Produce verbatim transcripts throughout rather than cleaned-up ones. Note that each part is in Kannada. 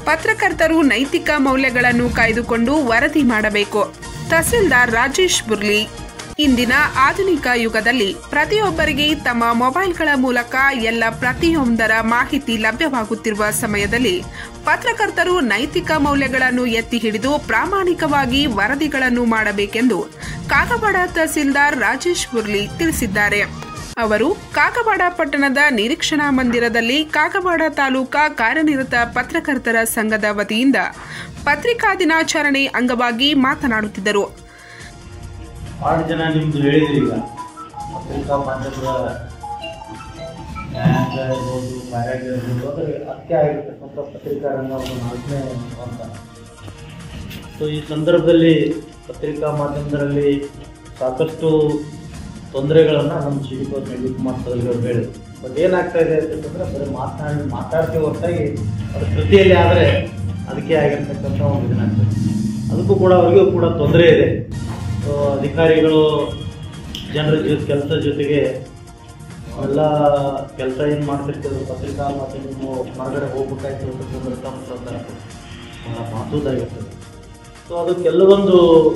ಪತ್ರಕರ್ತರು ನೈತಿಕ ಮೌಲ್ಯಗಳನ್ನು ಕಾಯ್ದುಕೊಂಡು ವರದಿ ಮಾಡಬೇಕು. ತಹಸೀಲ್ದಾರ್ ರಾಜೇಶ್ ಬುರ್ಲಿ. ಇಂದಿನ ಆಧುನಿಕ ಯುಗದಲ್ಲಿ ಪ್ರತಿಯೊಬ್ಬರಿಗೆ ತಮ್ಮ ಮೊಬೈಲ್ಗಳ ಮೂಲಕ ಎಲ್ಲ ಪ್ರತಿಯೊಂದರ ಮಾಹಿತಿ ಲಭ್ಯವಾಗುತ್ತಿರುವ ಸಮಯದಲ್ಲಿ ಪತ್ರಕರ್ತರು ನೈತಿಕ ಮೌಲ್ಯಗಳನ್ನು ಎತ್ತಿ ಹಿಡಿದು ಪ್ರಾಮಾಣಿಕವಾಗಿ ವರದಿಗಳನ್ನು ಮಾಡಬೇಕೆಂದು ಕಾಗವಾಡ ತಹಸೀಲ್ದಾರ್ ರಾಜೇಶ್ ಬುರ್ಲಿ ತಿಳಿಸಿದ್ದಾರೆ. ಅವರು ಕಾಗವಾಡ ಪಟ್ಟಣದ ನಿರೀಕ್ಷಣಾ ಮಂದಿರದಲ್ಲಿ ಕಾಗವಾಡ ತಾಲೂಕಾ ಕಾರ್ಯನಿರತ ಪತ್ರಕರ್ತರ ಸಂಘದ ವತಿಯಿಂದ ಪತ್ರಿಕಾ ದಿನಾಚರಣೆ ಅಂಗವಾಗಿ ಮಾತನಾಡುತ್ತಿದ್ದರು. ಆರು ಜನ ನಿಮ್ದು ಹೇಳಿದ್ರಿ. ಈಗ ಪತ್ರಿಕಾ ಮಾಧ್ಯಮದ ನ್ಯಾಯಾಂಗ ಇರ್ಬೋದು, ಕಾರ್ಯಾಂಗ ಇರ್ಬೋದು, ಅದರ ಅತ್ಯ ಆಗಿರ್ತಕ್ಕಂಥ ಪತ್ರಿಕಾ ರಂಗ ಒಂದು ನಾಲ್ಕನೇ ಅಂತ. ಸೊ ಈ ಸಂದರ್ಭದಲ್ಲಿ ಪತ್ರಿಕಾ ಮಾಧ್ಯಮದಲ್ಲಿ ಸಾಕಷ್ಟು ತೊಂದರೆಗಳನ್ನು ನಮ್ಮ ಸಿ ಡಿ ಪಿ ಕುಮಾರ್ ಸದಸ್ಯರು ಹೇಳಿದ್ರು. ಬಟ್ ಏನಾಗ್ತಾ ಇದೆ ಅಂತಂದರೆ ಬರೀ ಮಾತನಾಡಿ ಮಾತಾಡ್ತೀವಿ ಹೊರತಾಗಿ ಅದು ಕೃತಿಯಲ್ಲಿ ಆದರೆ ಅದಕ್ಕೆ ಆಗಿರ್ತಕ್ಕಂಥ ಒಂದು ಇದನ್ನಾಗ್ತದೆ. ಅದಕ್ಕೂ ಕೂಡ ಅವರಿಗೂ ಕೂಡ ತೊಂದರೆ ಇದೆ. ಸೊ ಅಧಿಕಾರಿಗಳು ಜನರ ಜೊತೆ ಕೆಲಸದ ಜೊತೆಗೆ ಎಲ್ಲ ಕೆಲಸ ಏನು ಮಾಡ್ತಿರ್ತೀವಿ ಪತ್ರಿಕಾ ಮಾಧ್ಯಮ ಹೊರಗಡೆ ಹೋಗ್ಬೇಕಾಯ್ತು ಅಂತಂದ್ರೆ ಭಾಳ ಮಹತ್ವದಾಗಿರ್ತದೆ. ಸೊ ಅದು ಕೆಲವೊಂದು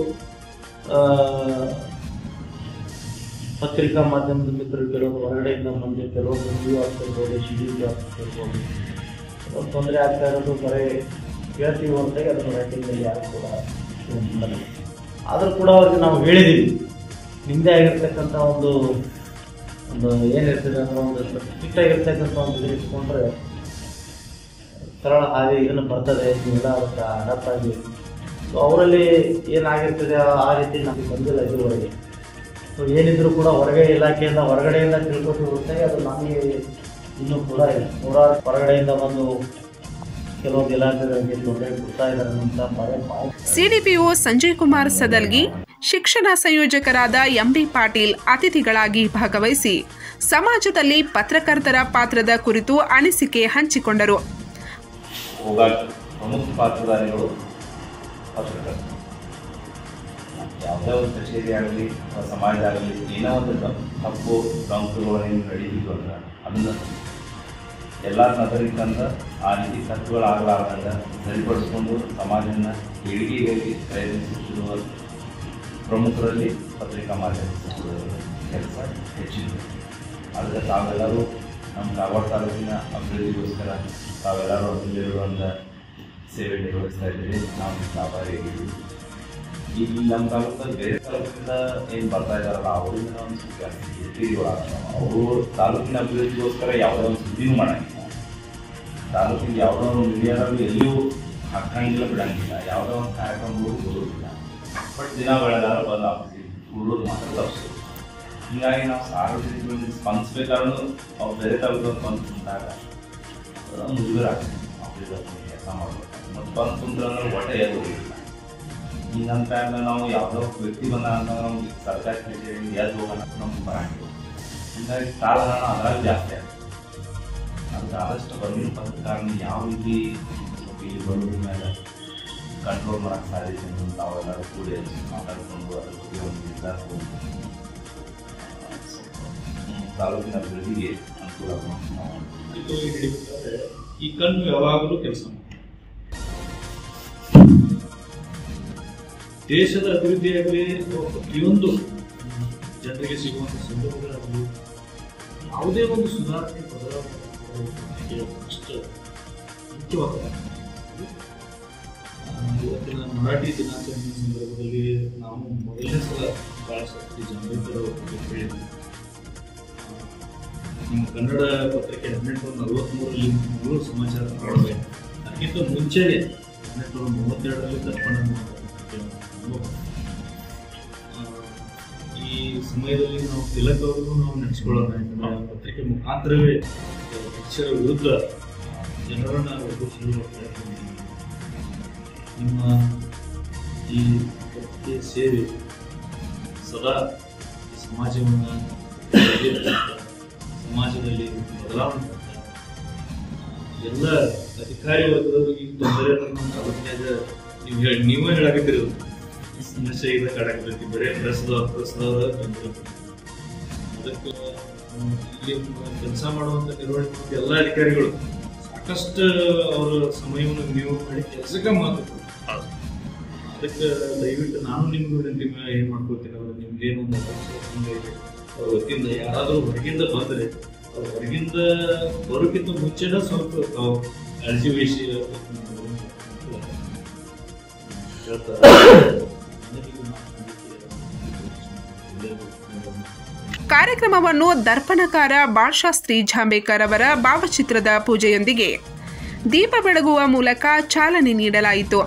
ಪತ್ರಿಕಾ ಮಾಧ್ಯಮದ ಮಿತ್ರರು ಕೆಲವೊಂದು ಹೊರಗಡೆಯಿಂದ ಬಂದು ಕೆಲವೊಂದು ನ್ಯೂ ಆಫೀಸ್ ಇರ್ಬೋದು, ಸಿ ಡಿ ಪಿ ಆಫೀಸ್ ಇರ್ಬೋದು, ಒಂದು ತೊಂದರೆ ಆಗ್ತಾ ಇರೋದು ಬರೀ ಕೇಳ್ತೀವಿ ಹೊರತಾಗಿ ಅದನ್ನು ರೈಟಿಂಗಲ್ಲಿ ಯಾರು ಕೂಡ ಆದರೂ ಕೂಡ ಅವ್ರಿಗೆ ನಾವು ಹೇಳಿದ್ದೀವಿ, ನಿಮ್ಮದೇ ಆಗಿರ್ತಕ್ಕಂಥ ಒಂದು ಒಂದು ಏನಿರ್ತದೆ ಅನ್ನೋ ಒಂದು ಸ್ಟ್ರಿಕ್ಟ್ ಆಗಿರ್ತಕ್ಕಂಥ ಒಂದು ಇದು ಇಟ್ಕೊಂಡ್ರೆ ಸರಳ ಹಾಗೆ ಇದನ್ನು ಬರ್ತದೆ, ನೀವೆಲ್ಲ ಅದಕ್ಕೆ ಅಡಾಪ್ಟ್ ಆಗಿ. ಸೊ ಅವರಲ್ಲಿ ಏನಾಗಿರ್ತದೆ ಆ ರೀತಿ ನಮಗೆ ಬಂದಿಲ್ಲ ಇದುವರೆಗೆ. ಸೊ ಏನಿದ್ರು ಕೂಡ ಹೊರಗೆ ಇಲಾಖೆಯಿಂದ ಹೊರಗಡೆಯಿಂದ ತಿಳ್ಕೊಟ್ಟು ಹೊರತಾಗಿ ಅದು ನಮಗೆ ಇನ್ನೂ ಕೂಡ ನೂರಾರು ಹೊರಗಡೆಯಿಂದ ಬಂದು ಕೆಲವೊಂದು ಇಲಾಖೆಗಳಿಗೆ ತೊಂದರೆ ಕೊಡ್ತಾ ಇದ್ದಾರೆ ಅಂತ. ಸಿಡಿಪಿಒ ಸಂಜಯ್ ಕುಮಾರ್ ಸದಲ್ಗಿ, ಶಿಕ್ಷಣ ಸಂಯೋಜಕರಾದ ಎಂಬಿ ಪಾಟೀಲ್ ಅತಿಥಿಗಳಾಗಿ ಭಾಗವಹಿಸಿ ಸಮಾಜದಲ್ಲಿ ಪತ್ರಕರ್ತರ ಪಾತ್ರದ ಕುರಿತು ಅನಿಸಿಕೆ ಹಂಚಿಕೊಂಡರು. ಪ್ರಮುಖ ಪಾತ್ರಧಾರಿಗಳು ಪತ್ರಕರ್ತರು. ಯಾವುದೇ ಒಂದು ಕಚೇರಿ ಆಗಲಿ ಸಮಾಜ ಆಗಲಿ ಏನೋ ಒಂದು ತಪ್ಪು ಸಂಸ್ಥೆಗಳನ್ನು ನಡೀತಿದ್ವು ಅಂದ್ರೆ ಅದನ್ನು ಎಲ್ಲ ನಾಗರಿಕಂದ ಆ ರೀತಿ ತಪ್ಪುಗಳಾಗಲಾರ್ದಂಗ ಸರಿಪಡಿಸ್ಕೊಂಡು ಸಮಾಜನ ಏಳಿಗೆಗಾಗಿ ಪ್ರಯತ್ನಿಸುತ್ತಿರುವ ಪ್ರಮುಖರಲ್ಲಿ ಪತ್ರಿಕಾ ಮಾಧ್ಯಮ ಕೆಲಸ ಹೆಚ್ಚಿದೆ. ಆದರೆ ತಾವೆಲ್ಲರೂ ನಮ್ಮ ಕಾಗವಾಡ ತಾಲೂಕಿನ ಅಭಿವೃದ್ಧಿಗೋಸ್ಕರ ತಾವೆಲ್ಲರೂ ಅದರಲ್ಲಿರುವಂಥ ಸೇವೆ ನಿರ್ವಹಿಸ್ತಾ ಇದ್ದೀವಿ. ನಾವು ವ್ಯಾಪಾರಿಯಾಗಿದ್ದೀವಿ. ಈಗ ನಮ್ಮ ತಾಲೂಕಲ್ಲಿ ಬೇರೆ ತಾಲೂಕಿಂದ ಏನು ಬರ್ತಾ ಇದ್ದಾರಲ್ಲ ಅವರಿಂದ ಒಂದು ಎತ್ತಿಗಳಾಗ್ತಾವೆ. ಅವರು ತಾಲೂಕಿನ ಅಭಿವೃದ್ಧಿಗೋಸ್ಕರ ಯಾವುದೋ ಒಂದು ಸುದ್ದಿನೂ ಮಾಡೋಂಗಿಲ್ಲ. ತಾಲೂಕಿನ ಯಾವುದೋ ಒಂದು ಮೀಡಿಯಾದಲ್ಲಿ ಎಲ್ಲಿಯೂ ಹಾಕಂಗಿಲ್ಲ, ಬಿಡಂಗಿಲ್ಲ. ಯಾವುದೋ ಒಂದು ಕಾರ್ಯಕ್ರಮಗಳು ಬರೋದಿಲ್ಲ. ಬಟ್ ದಿನ ಬೆಳೆದಾರ ಬಂದು ಆಗ್ತೀವಿ ಉಳ್ಳೋದು ಮಾತ್ರ ತಪ್ಪಿಸೋದು. ಹೀಗಾಗಿ ನಾವು ಸಾರ್ವಜನಿಕರಿಗೆ ಸ್ಪಂದಿಸ್ಬೇಕಾದ್ರೂ ಅವ್ರು ಬೇರೆ ತಾಲೂಕು ಸ್ಪಂದಿಸಿದಾಗ ಮುಜುಗರ ಆಗ್ತದೆ. ಅವ್ರಿಗೆ ಕೆಲಸ ಮಾಡ್ಬೇಕು ಮತ್ತು ಬಂದು ಕುಂತ್ರೆ ಅಂದ್ರೆ ಹೊಟ್ಟೆ ಎದ್ದು ಹೋಗಿಲ್ಲ. ಈಗ ನಮ್ಮ ಟೈಮ್ನ ನಾವು ಯಾವುದೋ ವ್ಯಕ್ತಿ ಬಂದ ಅಂತಂದ್ರೆ ನಮ್ಗೆ ಸರ್ಕಾರಿ ಕಚೇರಿ ಎದ್ದು ಹೋಗೋಣ ನಮ್ಗೆ ಬರಂಗಿಲ್ಲ. ಹೀಗಾಗಿ ಕಾಲಹರಣ ಅದರಲ್ಲಿ ಜಾಸ್ತಿ ಆಗ್ತದೆ. ಅದಕ್ಕೆ ಆದಷ್ಟು ಬಂದಿರೋ ಪತ್ರಕಾರನ ಯಾವ ರೀತಿ ಇಲ್ಲಿ ಬರೋದ್ರ ಮೇಲೆ ಕಂಟ್ರೋಲ್ ಮಾಡೋಕ್ಕೆ ಸಾಧ್ಯತೆ ಅಂತ ನಾವೆಲ್ಲರೂ ಕೂಡಿ ಮಾತಾಡಿಕೊಂಡು ಅದ್ರ ಬಗ್ಗೆ ಒಂದು ನಿರ್ಧಾರ ತಗೊಂಡು ತಾಲೂಕಿನ ಅಭಿವೃದ್ಧಿಗೆ ಅನುಕೂಲ ನಾವು ಈ ಕಣ್ಣು ಯಾವಾಗಲೂ ಕೆಲಸ ಮಾಡಿ ದೇಶದ ಅಭಿವೃದ್ಧಿಯಾಗಲಿ ಪ್ರತಿಯೊಂದು ಜನರಿಗೆ ಸಿಗುವಂಥ ಸಂದರ್ಭಗಳಾಗಲಿ ಯಾವುದೇ ಒಂದು ಸುಧಾರಣೆ ಬದಲಾವಣೆ ಅಷ್ಟು ಮುಖ್ಯವಾದ. ಇವತ್ತಿನ ಮರಾಠಿ ದಿನಾಚರಣೆ ಸಂದರ್ಭದಲ್ಲಿ ನಾವು ಮೊದಲನೇ ಸಲ ಭಾಳ ಸತಿ ಜನರೈತರ ಹೇಳಿದ್ವಿ. ನಿಮ್ಮ ಕನ್ನಡ ಪತ್ರಿಕೆ ಹದಿನೆಂಟು ನೂರ ನಲವತ್ತ್ಮೂರರಲ್ಲಿ ಮೂರು ಸಮಾಚಾರ ಪ್ರಾರಂಭ. ಅದಕ್ಕಿಂತ ಮುಂಚೆನೆ ಹದಿನೆಂಟು ನೂರ ಮೂವತ್ತೆರಡರಲ್ಲಿ ದರ್ಪಣ ಈ ಸಮಯದಲ್ಲಿ ನಾವು ತಿಲಕ್ ಅವ್ರಿಗೂ ನಾವು ನೆನೆಸ್ಕೊಳ್ಳೋಣ. ಯಾಕಂದರೆ ಪತ್ರಿಕೆ ಮುಖಾಂತರವೇ ಬ್ರಿಟಿಷರ ವಿರುದ್ಧ ಜನರನ್ನು ಒಗ್ಗೂಡಿಸುವ ಪ್ರಯತ್ನ ಮಾಡಿದ್ದೀವಿ. ನಿಮ್ಮ ಈ ಪತ್ರಿಕೆ ಸೇವೆ ಸದಾ ಈ ಸಮಾಜವನ್ನು ಸಮಾಜದಲ್ಲಿ ಬದಲಾವಣೆ ಎಲ್ಲ ಅಧಿಕಾರಿ ವರ್ಗದವರಿಗೆ ತೊಂದರೆ ತಾಲೂಕಿನಾಗ ನೀವು ಹೇಳಿ ನೀವೇ ಹೇಳಾಕತ್ತಿರೋದು ಸಮಸ್ಯೆ ಇದೆ ಕಾಡಾಕತ್ತೈತಿ. ಬರೀ ಪ್ರೆಸ್ದವ ಪ್ರೆಸ್ದವರ ತೊಂದರೆ. ಅದಕ್ಕೆ ಇಲ್ಲಿ ಕೆಲಸ ಮಾಡುವಂಥ ನಿರ್ವಹಣೆ ಎಲ್ಲ ಅಧಿಕಾರಿಗಳು ಸಾಕಷ್ಟು ಅವರ ಸಮಯವನ್ನು ವಿನಿಯೋಗ ಮಾಡಿ ಕೆಲಸಕ್ಕೆ ಮಾತು ಅದಕ್ಕೆ ದಯವಿಟ್ಟು ನಾನು ನಿಮ್ಗೆ ವಿನಂತಿ ಏನು ಮಾಡ್ಕೊಳ್ತೀನಿ ಅವ್ರು ನಿಮ್ಗೇನು ಅವ್ರ ವತಿಯಿಂದ ಯಾರಾದರೂ ಹೊರಗಿಂದ ಬಂದರೆ ಅವ್ರ ಹೊರಗಿಂದ ಬರೋಕ್ಕಿಂತ ಮುಂಚೆನೇ ಸ್ವಲ್ಪ ಕಾಳಜಿ ವಹಿಸಿ ಕಾರ್ಯಕ್ರಮವನ್ನು ದರ್ಪಣಕಾರ ಬಾಳಶಾಸ್ತ್ರಿ ಜಾಂಬೇಕರ್ ಅವರ ಭಾವಚಿತ್ರದ ಪೂಜೆಯೊಂದಿಗೆ ದೀಪ ಬೆಳಗುವ ಮೂಲಕ ಚಾಲನೆ ನೀಡಲಾಯಿತು.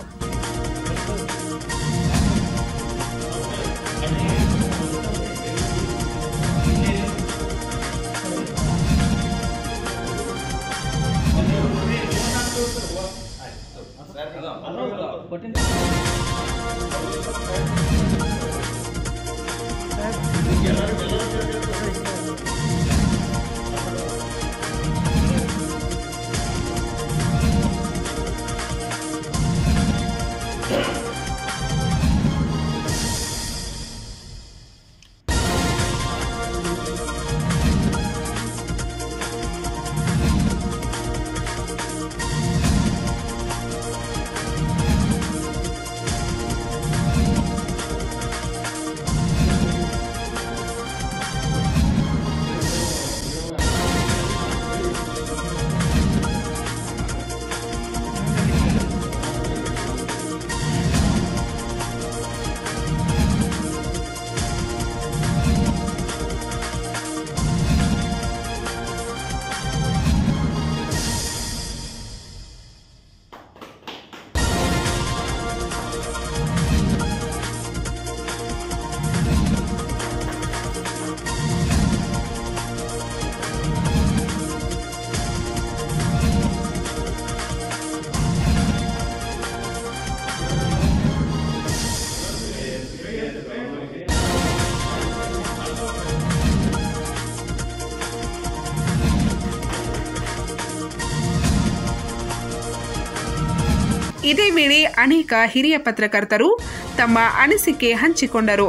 ಇದೇ ವೇಳೆ ಅನೇಕ ಹಿರಿಯ ಪತ್ರಕರ್ತರು ತಮ್ಮ ಅನಿಸಿಕೆ ಹಂಚಿಕೊಂಡರು.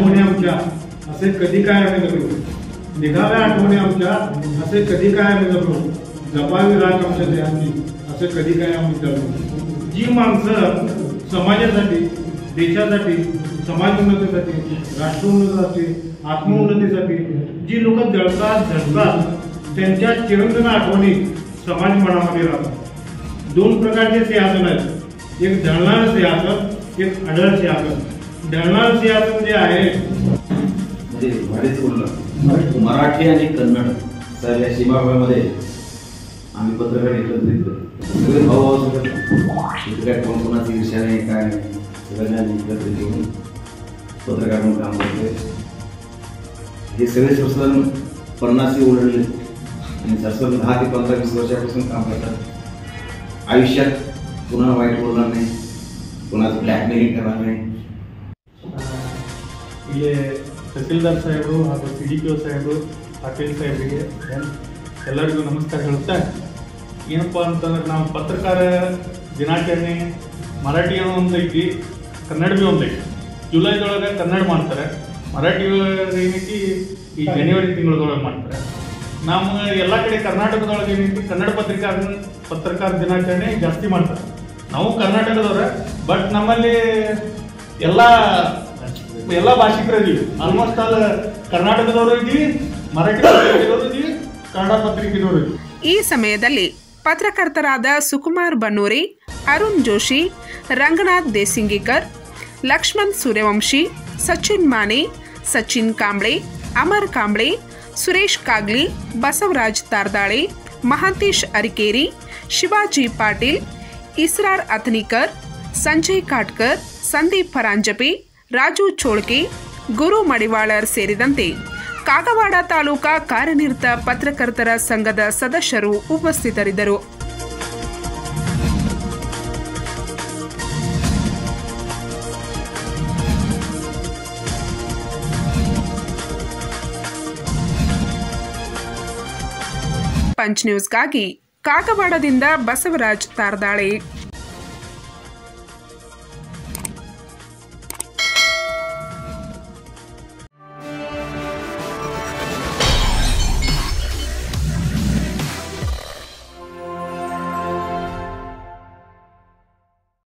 असे कधी काय आम्ही जगलो, निघाव्या आठवणी आमच्या असे कधी काय आम्ही जगलो, जपावी राख आमच्या देहांची असे कधी काय आम्ही जगलो. जी माणसं समाजासाठी, देशासाठी, समाज उन्नतीसाठी, राष्ट्र उन्नतीसाठी, आत्मोन्नतीसाठी जी लोक जळतात झटतात त्यांच्या चिरंतन आठवणी समाज मनामध्ये राहतात. दोन प्रकारचे सिंहासन आहेत, एक ढळणारं सिंहासन, एक अढळ सिंहासन. ढळणारं सिंहासन जे आहे मराठी आणि कन्नड सर या सीमाभागामध्ये आम्ही पत्रकार एकत्रित सगळे भाऊ भाऊ सगळं इथे काय कोण कोणाची ईर्ष्या नाही काय नाही सगळ्यांना एकत्रित येऊन पत्रकार म्हणून काम करतोय. हे सगळे संस्थान पन्नासी ओढले आणि शासन दहा ते पंधरा वीस वर्षापासून काम करतात. आयुष्यात पुन्हा वाईट बोलणार नाही, कोणाचं ब्लॅकमेलिंग करणार नाही. ಇಲ್ಲಿ ತಹಸೀಲ್ದಾರ್ ಸಾಹೇಬರು ಹಾಗೂ ಸಿ ಡಿ ಪಿ ಒ ಸಾಹೇಬರು, ಪಾಟೀಲ್ ಸಾಹೇಬರಿಗೆ ಎಲ್ಲರಿಗೂ ನಮಸ್ಕಾರ ಹೇಳುತ್ತಾ, ಏನಪ್ಪ ಅಂತಂದ್ರೆ ನಾವು ಪತ್ರಕಾರ ದಿನಾಚರಣೆ ಮರಾಠಿ ಒಂದು ಐತಿ, ಕನ್ನಡ ಭೀ ಒಂದು ಐತಿ. ಜುಲೈದೊಳಗೆ ಕನ್ನಡ ಮಾಡ್ತಾರೆ, ಮರಾಠಿ ಏನೈತಿ ಈ ಜನವರಿ ತಿಂಗಳದೊಳಗೆ ಮಾಡ್ತಾರೆ. ನಮ್ಮ ಎಲ್ಲ ಕಡೆ ಕರ್ನಾಟಕದೊಳಗೆ ಏನೈತಿ ಕನ್ನಡ ಪತ್ರಿಕಾ ಪತ್ರಕಾರ ದಿನಾಚರಣೆ ಜಾಸ್ತಿ ಮಾಡ್ತಾರೆ. ನಾವು ಕರ್ನಾಟಕದವ್ರೆ, ಬಟ್ ನಮ್ಮಲ್ಲಿ ಎಲ್ಲ ಎಲ್ಲ ಭಾಷಿಕರು ಇದೀವಿ. ಆಲ್ಮೋಸ್ಟ್ ಆಲ್ ಕರ್ನಾಟಕದವರು ಇದೀವಿ, ಮರಾಠಿ ಪತ್ರಿಕೆದವರು ಇದೀವಿ, ಕನ್ನಡ ಪತ್ರಿಕೆದವರು ಇದೀವಿ. ಈ ಸಮಯದಲ್ಲಿ ಪತ್ರಕರ್ತರಾದ ಸುಕುಮಾರ್ ಬನ್ನೂರಿ, ಅರುಣ್ ಜೋಶಿ, ರಂಗನಾಥ್ ದೇಸಿಂಗಿಕರ್, ಲಕ್ಷ್ಮಣ್ ಸೂರ್ಯವಂಶಿ, ಸಚಿನ್ ಮಾನೆ, ಸಚಿನ್ ಕಾಂಬ್ಳೆ, ಅಮರ್ ಕಾಂಬ್ಳೆ, ಸುರೇಶ್ ಕಾಗ್ಲಿ, ಬಸವರಾಜ್ ತಾರ್ದಾಳೆ, ಮಹಾಂತೇಶ್ ಅರಿಕೇರಿ, ಶಿವಾಜಿ ಪಾಟೀಲ್, ಇಸ್ರಾರ್ ಅತನಿಕರ್, ಸಂಜಯ್ ಕಾಟ್ಕರ್, ಸಂದೀಪ್ ಪರಾಂಜಪೆ, ರಾಜು ಚೋಳ್ಕೆ, ಗುರು ಮಡಿವಾಳರ್ ಸೇರಿದಂತೆ ಕಾಗವಾಡ ತಾಲೂಕಾ ಕಾರ್ಯನಿರತ ಪತ್ರಕರ್ತರ ಸಂಘದ ಸದಸ್ಯರು ಉಪಸ್ಥಿತರಿದ್ದರು. ಪಂಚ್ ನ್ಯೂಸ್ಗಾಗಿ ಕಾಗವಾಡದಿಂದ ಬಸವರಾಜ್ ತಾರ್ದಾಳೆ.